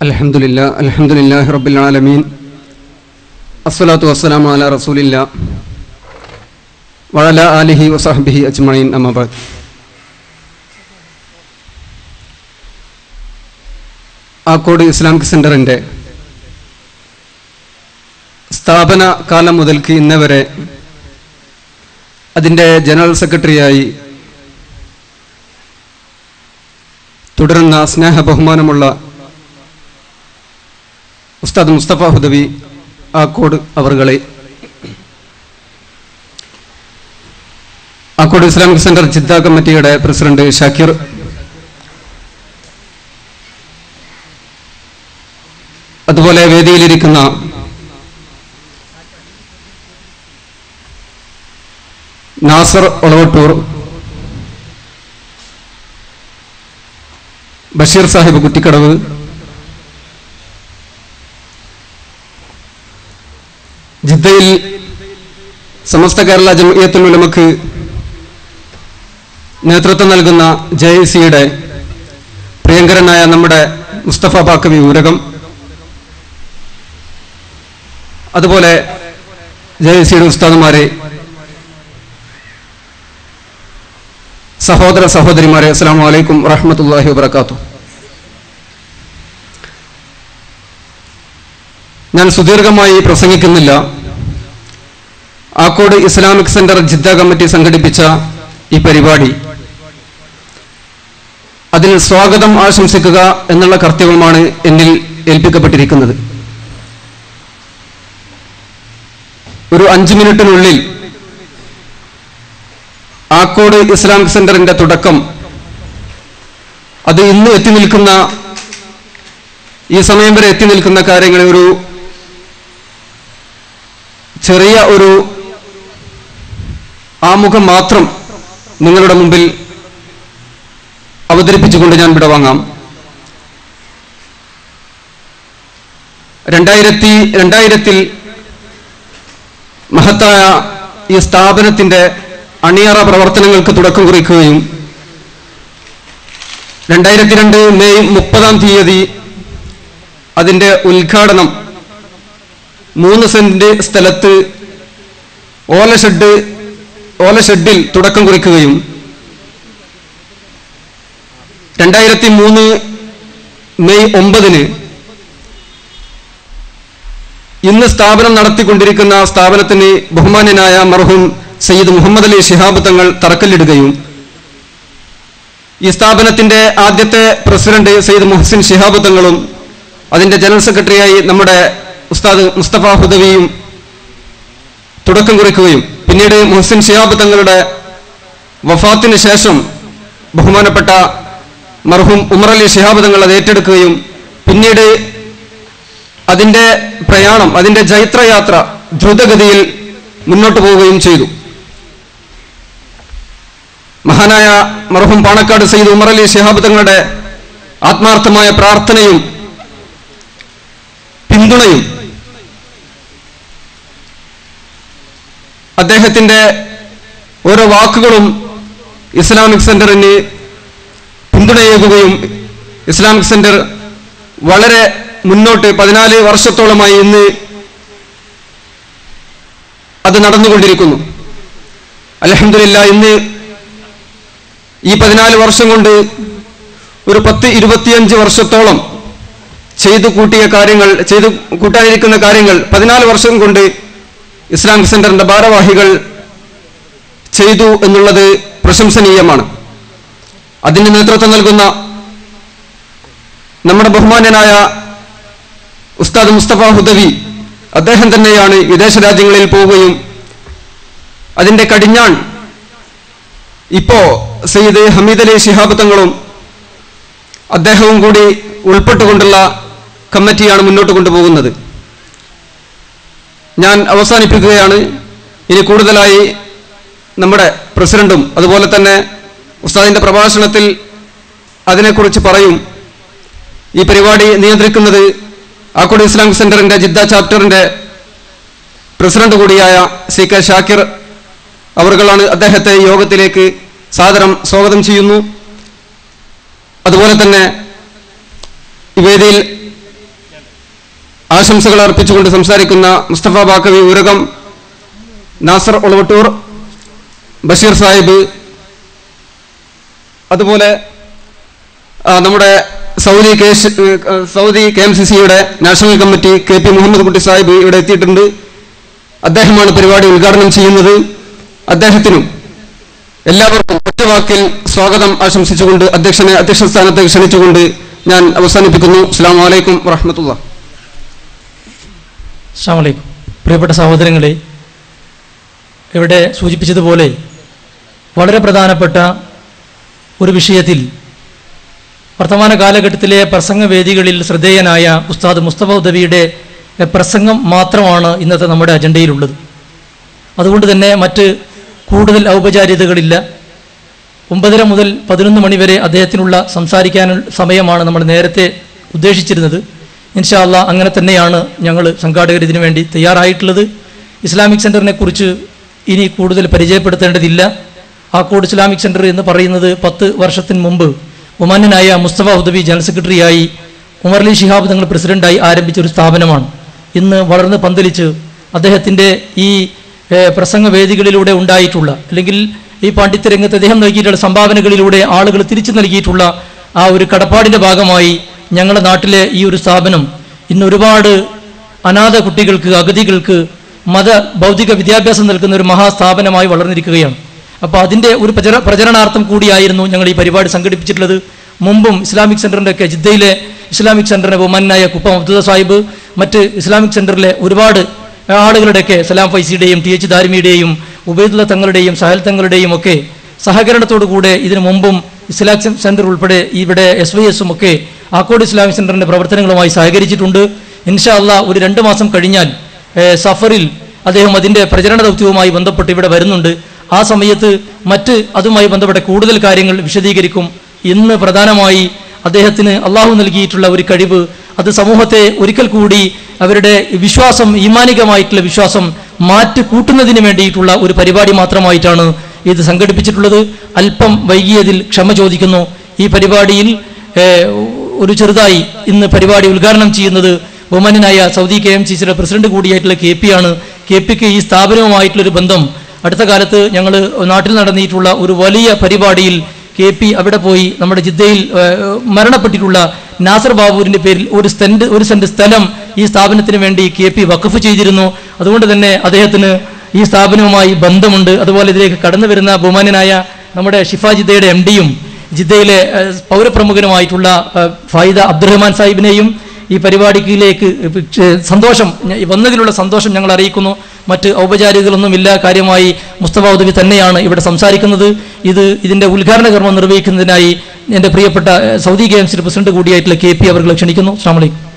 അൽഹംദുലില്ലാഹി റബ്ബിൽ ആലമീൻ അസ്സലാത്തു വസ്സലാമു അലാ റസൂലില്ലാ വഅലാ ആലിഹി വസഹ്ബിഹി അജ്മഈൻ അമ്മാ ബഅദ്. ആക്കോട് ഇസ്ലാമിക് സെൻ്ററിൻ്റെ സ്ഥാപന കാലം മുതൽക്ക് ഇന്ന് വരെ അതിൻ്റെ ജനറൽ സെക്രട്ടറിയായി തുടരുന്ന സ്നേഹ ബഹുമാനമുള്ള ഉസ്താദ് മുസ്തഫ ഹുദവി ആക്കോട് അവർകളെ, ആക്കോട് ഇസ്ലാമിക് സെൻ്റർ ജിദ്ദ കമ്മിറ്റിയുടെ പ്രസിഡന്റ് ഷാക്കിർ, അതുപോലെ വേദിയിലിരിക്കുന്ന നാസർ ഒളവട്ടൂർ, ബഷീർ സാഹിബ് കുറ്റിക്കടവ്, ജിദ്ദയിൽ സമസ്ത കേരള ജംഇയ്യത്തുൽ ഉലമക്ക് നേതൃത്വം നൽകുന്ന JIC-യുടെ പ്രിയങ്കരനായ നമ്മുടെ മുസ്തഫ ബാക്കവി ഊരകം, അതുപോലെ JIC-യുടെ ഉസ്താദുമാരെ, സഹോദര സഹോദരിമാരെ, അസ്സലാമു അലൈക്കും വറഹ്മത്തുള്ളാഹി വബറകാതുഹു. ഞാൻ സുദീർഘമായി പ്രസംഗിക്കുന്നില്ല. Akkode Islamic centre Jeddah committee സംഘടിപ്പിച്ച ഈ പരിപാടി, അതിൽ സ്വാഗതം ആശംസിക്കുക എന്നുള്ള കർത്തവ്യമാണ് എന്നിൽ ഏൽപ്പിക്കപ്പെട്ടിരിക്കുന്നത്. ഒരു 5 മിനിറ്റിനുള്ളിൽ ആക്കോട് ഇസ്ലാമിക് സെൻ്ററിൻ്റെ തുടക്കം, അത് ഇന്ന് എത്തി നിൽക്കുന്ന, ഈ സമയം വരെ എത്തി നിൽക്കുന്ന കാര്യങ്ങളെ ഒരു ചെറിയ ഒരു ആമുഖം മാത്രം നിങ്ങളുടെ മുമ്പിൽ അവതരിപ്പിച്ചുകൊണ്ട് ഞാൻ വിടവാങ്ങാം. 2000-ൽ മഹത്തായ ഈ സ്ഥാപനത്തിൻ്റെ അണിയറ പ്രവർത്തനങ്ങൾക്ക് തുടക്കം കുറിക്കുകയും 2002 മെയ് 30 അതിൻ്റെ ഉദ്ഘാടനം 3 സെന്റ് സ്ഥലത്ത് ഓലഷെഡിൽ തുടക്കം കുറിക്കുകയും 2003 മെയ് 9 ഇന്ന് സ്ഥാപനം നടത്തിക്കൊണ്ടിരിക്കുന്ന സ്ഥാപനത്തിന് ബഹുമാന്യനായ മർഹൂം സയ്യിദ് മുഹമ്മദ് അലി ശിഹാബ് തങ്ങൾ തറക്കല്ലിടുകയും ഈ സ്ഥാപനത്തിന്റെ ആദ്യത്തെ പ്രസിഡന്റ് സയ്യിദ് മുഹസിൻ ശിഹാബ് തങ്ങളും അതിന്റെ ജനറൽ സെക്രട്ടറിയായി നമ്മുടെ ഉസ്താദ് മുസ്തഫ ഹുദവിയും തുടക്കം കുറിക്കുകയും പിന്നീട് മുഹസിൻ ശിഹാബ് തങ്ങളുടെ വഫാത്തിന് ശേഷം ബഹുമാനപ്പെട്ട മർഹൂം ഉമർ അലി ശിഹാബ് തങ്ങൾ അത് ഏറ്റെടുക്കുകയും പിന്നീട് അതിന്റെ പ്രയാണം, അതിന്റെ ജൈത്രയാത്ര ദ്രുതഗതിയിൽ മുന്നോട്ട് പോവുകയും ചെയ്തു. മഹാനായ മർഹൂം പാണക്കാട് സയ്യിദ് ഉമർ അലി ശിഹാബ് തങ്ങളുടെ ആത്മാർത്ഥമായ പ്രാർത്ഥനയും പിന്തുണയും അദ്ദേഹത്തിന്റെ ഓരോ വാക്കുകളും ഇസ്ലാമിക് സെന്ററിന് പിന്തുണയേകുകയും ഇസ്ലാമിക് സെന്റർ വളരെ മുന്നോട്ട് 14 വർഷത്തോളമായി ഇന്ന് അത് നടന്നുകൊണ്ടിരിക്കുന്നു. അൽഹംദുലില്ലാഹ്, ഇന്ന് ഈ 14 വർഷം കൊണ്ട് ഒരു 10-25 വർഷത്തോളം ചെയ്തു കൂട്ടാനിരിക്കുന്ന കാര്യങ്ങൾ 14 വർഷം കൊണ്ട് ഇസ്ലാമിക് സെന്ററിന്റെ ഭാരവാഹികൾ ചെയ്തു എന്നുള്ളത് പ്രശംസനീയമാണ്. അതിന് നേതൃത്വം നൽകുന്ന നമ്മുടെ ബഹുമാന്യനായ ഉസ്താദ് മുസ്തഫ ഹുദവി, അദ്ദേഹം തന്നെയാണ് വിദേശ രാജ്യങ്ങളിൽ പോവുകയും അതിന്റെ കടിഞ്ഞാൺ ഇപ്പോ സയ്യിദ് ഹമീദ് അലി ശിഹാബ് തങ്ങളും അദ്ദേഹവും കൂടി ഉൾപ്പെട്ടുകൊണ്ടുള്ള കമ്മിറ്റിയാണ് മുന്നോട്ട് കൊണ്ടുപോകുന്നത്. ഞാൻ അവസാനിപ്പിക്കുകയാണ്. ഇനി കൂടുതലായി നമ്മുടെ പ്രസിഡന്റും അതുപോലെ തന്നെ ഉസ്താദിന്റെ പ്രഭാഷണത്തിൽ അതിനെക്കുറിച്ച് പറയും. ഈ പരിപാടി നിയന്ത്രിക്കുന്നത് ആക്കോട് ഇസ്ലാമിക് സെന്ററിന്റെ ജിദ്ദ ചാപ്റ്ററിന്റെ പ്രസിഡന്റ് കൂടിയായ CK ഷാക്കിർ അവർകളാണ്. അദ്ദേഹത്തെ യോഗത്തിലേക്ക് സാദരം സ്വാഗതം ചെയ്യുന്നു. അതുപോലെ തന്നെ ഈ വേദിയിൽ ആശംസകൾ അർപ്പിച്ചുകൊണ്ട് സംസാരിക്കുന്ന മുസ്തഫ ബാക്കവി ഊരകം, നാസർ ഒളവട്ടൂർ, ബഷീർ സാഹിബ്, അതുപോലെ നമ്മുടെ സൗദി KMCCയുടെ national committee KP Muhammad Kutty Sahib ഇവിടെ എത്തിയിട്ടുണ്ട്. അദ്ദേഹമാണ് പരിപാടി ഉദ്ഘാടനം ചെയ്യുന്നത്. അദ്ദേഹത്തിനും എല്ലാവർക്കും ഒറ്റവാക്കിൽ സ്വാഗതം ആശംസിച്ചുകൊണ്ട് അധ്യക്ഷ സ്ഥാനത്തേക്ക് ക്ഷണിച്ചുകൊണ്ട് ഞാൻ അവസാനിപ്പിക്കുന്നു. അസ്സലാമു അലൈക്കും വറഹ്മത്തുള്ളാഹി. അസ്സലാമു അലൈക്കും. പ്രിയപ്പെട്ട സഹോദരങ്ങളെ, ഇവിടെ സൂചിപ്പിച്ചതുപോലെ വളരെ പ്രധാനപ്പെട്ട ഒരു വിഷയത്തിൽ വർത്തമാന കാലഘട്ടത്തിലെ പ്രസംഗവേദികളിൽ ശ്രദ്ധേയനായ ഉസ്താദ് മുസ്തഫ ഉദവിയുടെ പ്രസംഗം മാത്രമാണ് ഇന്നത്തെ നമ്മുടെ അജണ്ടയിലുള്ളത്. അതുകൊണ്ട് തന്നെ മറ്റ് കൂടുതൽ ഔപചാരികതകളില്ല. 9:30 മുതൽ 11 മണി വരെ അദ്ദേഹത്തിനുള്ള സംസാരിക്കാൻ സമയമാണ് നമ്മൾ നേരത്തെ ഉദ്ദേശിച്ചിരുന്നത്. ഇൻഷാ അല്ലാഹ് അങ്ങനെ തന്നെയാണ് ഞങ്ങൾ സംഘാടകർ ഇതിനു വേണ്ടി തയ്യാറായിട്ടുള്ളത്. ഇസ്ലാമിക് സെൻറ്ററിനെ കുറിച്ച് ഇനി കൂടുതൽ പരിചയപ്പെടുത്തേണ്ടതില്ല. ആക്കോട് ഇസ്ലാമിക് സെൻറ്റർ എന്ന് പറയുന്നത് 10 വർഷത്തിന് മുമ്പ് ഒമാന്യനായ മുസ്തഫ ഉദവി ജനറൽ സെക്രട്ടറിയായി ഉമർലി ശിഹാബ് തങ്ങൾ പ്രസിഡന്റായി ആരംഭിച്ച ഒരു സ്ഥാപനമാണ്. ഇന്ന് വളർന്ന് പന്തലിച്ച് അദ്ദേഹത്തിൻ്റെ ഈ പ്രസംഗവേദികളിലൂടെ ഉണ്ടായിട്ടുള്ള, അല്ലെങ്കിൽ ഈ പാണ്ഡിത്യ രംഗത്ത് അദ്ദേഹം നൽകിയിട്ടുള്ള സംഭാവനകളിലൂടെ ആളുകൾ തിരിച്ചു നൽകിയിട്ടുള്ള ആ ഒരു കടപ്പാടിൻ്റെ ഭാഗമായി ഞങ്ങളുടെ നാട്ടിലെ ഈ ഒരു സ്ഥാപനം ഇന്ന് ഒരുപാട് അനാഥ കുട്ടികൾക്ക്, അഗതികൾക്ക് ഭൗതിക വിദ്യാഭ്യാസം നൽകുന്ന ഒരു മഹാസ്ഥാപനമായി വളർന്നിരിക്കുകയാണ്. അപ്പോൾ അതിൻ്റെ ഒരു പ്രചരണാർത്ഥം കൂടിയായിരുന്നു ഞങ്ങൾ ഈ പരിപാടി സംഘടിപ്പിച്ചിട്ടുള്ളത്. മുമ്പും ഇസ്ലാമിക് സെൻറ്ററിൻ്റെ ഒക്കെ ജിദ്ദയിലെ ഇസ്ലാമിക് സെൻറ്ററിൻ്റെ ബഹുമാനായ കുപ്പം അബ്ദുള്ള സാഹിബ്, മറ്റ് ഇസ്ലാമിക് സെൻറ്ററിലെ ഒരുപാട് ആളുകളുടെയൊക്കെ സലാം ഫൈസിയുടെയും TH ദാരിമിയുടെയും ഉബൈദുള്ള തങ്ങളുടെയും സഹൽ തങ്ങളുടെയും ഒക്കെ സഹകരണത്തോടു കൂടെ ഇതിനു മുമ്പും ഇസ്ലാമിക് സെൻറ്റർ ഉൾപ്പെടെ ഇവിടെ SYSും ഒക്കെ ആക്കോട് ഇസ്ലാമിക് സെൻറ്ററിൻ്റെ പ്രവർത്തനങ്ങളുമായി സഹകരിച്ചിട്ടുണ്ട്. ഇൻഷാ അല്ലാഹ് ഒരു 2 മാസം കഴിഞ്ഞാൽ സഫറിൽ അദ്ദേഹം അതിൻ്റെ പ്രചരണ ദൗത്യവുമായി ബന്ധപ്പെട്ട് ഇവിടെ വരുന്നുണ്ട്. ആ സമയത്ത് മറ്റ് അതുമായി ബന്ധപ്പെട്ട കൂടുതൽ കാര്യങ്ങൾ വിശദീകരിക്കും. ഇന്ന് പ്രധാനമായി അദ്ദേഹത്തിന് അള്ളാഹു നൽകിയിട്ടുള്ള ഒരു കഴിവ്, അത് സമൂഹത്തെ ഒരിക്കൽ കൂടി അവരുടെ വിശ്വാസം, ഈമാനികമായിട്ടുള്ള വിശ്വാസം കൂട്ടുന്നതിന് വേണ്ടിയിട്ടുള്ള ഒരു പരിപാടി മാത്രമായിട്ടാണ് ഇത് സംഘടിപ്പിച്ചിട്ടുള്ളത്. അല്പം വൈകിയതിൽ ക്ഷമ ചോദിക്കുന്നു. ഈ പരിപാടിയിൽ ഒരു ചെറുതായി ഇന്ന് പരിപാടി ഉദ്ഘാടനം ചെയ്യുന്നത് ബഹുമാന്യനായ സൗദി KMCCയുടെ പ്രസിഡന്റ് കൂടിയായിട്ടുള്ള KP ആണ്. KPക്ക് ഈ സ്ഥാപനവുമായിട്ടുള്ളൊരു ബന്ധം അടുത്ത കാലത്ത് ഞങ്ങൾ നാട്ടിൽ നടന്നിട്ടുള്ള ഒരു വലിയ പരിപാടിയിൽ KP അവിടെ പോയി നമ്മുടെ ജിദ്ദയിൽ മരണപ്പെട്ടിട്ടുള്ള നാസർ ബാബുവിൻ്റെ പേരിൽ ഒരു സെന്റ് സ്ഥലം ഈ സ്ഥാപനത്തിന് വേണ്ടി KP വഖഫ് ചെയ്തിരുന്നു. അതുകൊണ്ട് തന്നെ അദ്ദേഹത്തിന് ഈ സ്ഥാപനവുമായി ബന്ധമുണ്ട്. അതുപോലെ ഇതിലേക്ക് കടന്നു വരുന്ന ബഹുമാന്യനായ നമ്മുടെ ഷിഫ ജിദ്ദയുടെ MDയും ജിദ്ദയിലെ പൗരപ്രമുഖനുമായിട്ടുള്ള ഫായിദ അബ്ദുറഹ്മാൻ സാഹിബിനെയും ഈ പരിപാടിയിലേക്ക് സന്തോഷം വന്നതിലുള്ള സന്തോഷം ഞങ്ങൾ അറിയിക്കുന്നു. മറ്റ് ഔപചാരികകളൊന്നുമില്ല. കാര്യമായി മുസ്തഫ ഉദവി തന്നെയാണ് ഇവിടെ സംസാരിക്കുന്നത്. ഇതിൻ്റെ ഉദ്ഘാടന കർമ്മം നിർവഹിക്കുന്നതിനായി എൻ്റെ പ്രിയപ്പെട്ട സൗദി KMCC പ്രസിഡന്റ് കൂടിയായിട്ടുള്ള KP അവരെ ക്ഷണിക്കുന്നു. അസ്സലാമു അലൈക്കും.